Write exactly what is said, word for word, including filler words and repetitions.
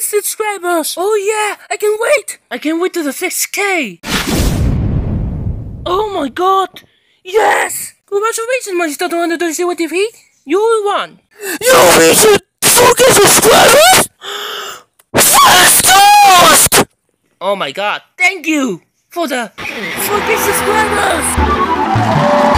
subscribers! Oh yeah, I can wait! I can wait to the six K! Oh my god! Yes! Congratulations, Monster two hundred thirty-seven T V! You won! You reached four K subscribers?! Fast! Oh my god, thank you for the four K subscribers!